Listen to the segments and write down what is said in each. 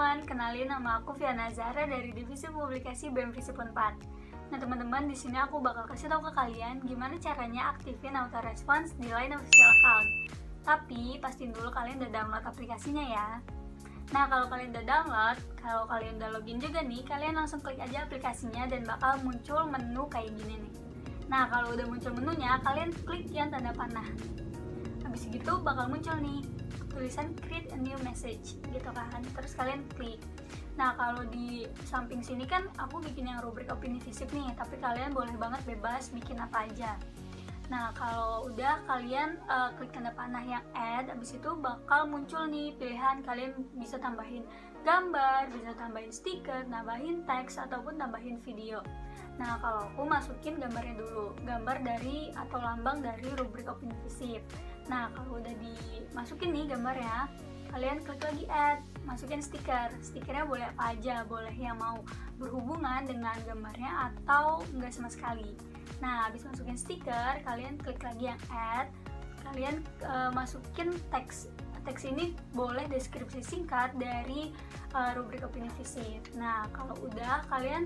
teman-teman, kenalin nama aku Fiana Zahra dari Divisi Publikasi BEM Visip 4. Nah teman-teman, di sini aku bakal kasih tahu ke kalian gimana caranya aktifin auto-response di Line Official Account. Tapi pastiin dulu kalian udah download aplikasinya ya. Nah kalau kalian udah download, kalau kalian udah login juga nih, kalian langsung klik aja aplikasinya dan bakal muncul menu kayak gini nih. Nah kalau udah muncul menunya, kalian klik yang tanda panah. Habis gitu bakal muncul nih tulisan create a new message gitu kan, terus kalian klik. Nah kalau di samping sini kan aku bikin yang rubrik opini visip nih, tapi kalian boleh banget bebas bikin apa aja. Nah kalau udah kalian klik tanda panah yang add, abis itu bakal muncul nih pilihan, kalian bisa tambahin gambar, bisa tambahin stiker, tambahin teks, ataupun tambahin video. Nah kalau aku masukin gambarnya dulu, gambar dari atau lambang dari rubrik opini visip. Nah kalau udah dimasukin nih gambarnya, kalian klik lagi add, masukin stiker. Stikernya boleh apa aja, boleh yang mau berhubungan dengan gambarnya atau enggak sama sekali. Nah habis masukin stiker, kalian klik lagi yang add, kalian masukin teks. Teks ini boleh deskripsi singkat dari rubrik opini visip. Nah kalau udah kalian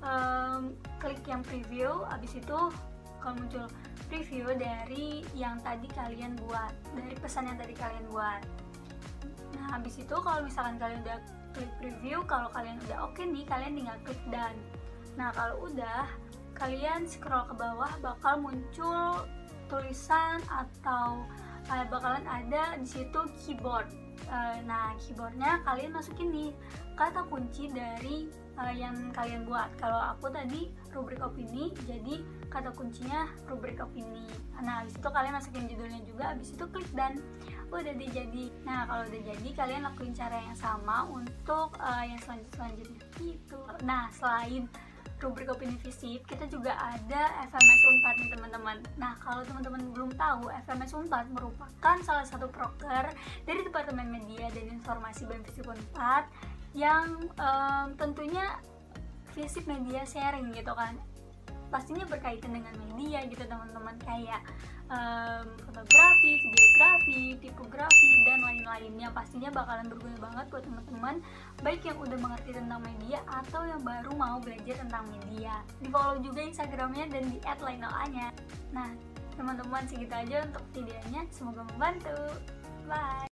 klik yang preview, habis itu kalau muncul preview dari yang tadi kalian buat, dari pesan yang tadi kalian buat. Nah habis itu kalau misalkan kalian udah klik preview, kalau kalian udah oke nih, kalian tinggal klik done. Nah kalau udah, kalian scroll ke bawah, bakal muncul tulisan atau bakalan ada di situ keyboard. Nah keyboardnya kalian masukin nih kata kunci dari yang kalian buat. Kalau aku tadi rubrik opini, jadi kata kuncinya rubrik opini. Nah habis itu kalian masukin judulnya juga, habis itu klik dan udah jadi. Nah kalau udah jadi, kalian lakuin cara yang sama untuk yang selanjutnya gitu. Nah selain rubrik opini visip, kita juga ada FMS Unpad nih teman-teman. Nah kalau teman-teman belum tahu, FMS Unpad merupakan salah satu proker dari Departemen Media dan Informasi BEM Visip 4 yang tentunya visip media sharing gitu kan, pastinya berkaitan dengan media gitu teman-teman, kayak fotografi, videografi, tipografi, dan lain-lainnya. Pastinya bakalan berguna banget buat teman-teman, baik yang udah mengerti tentang media atau yang baru mau belajar tentang media. Di follow juga Instagramnya dan di @lainoa-nya. Nah teman-teman, segitu aja untuk videonya, semoga membantu. Bye.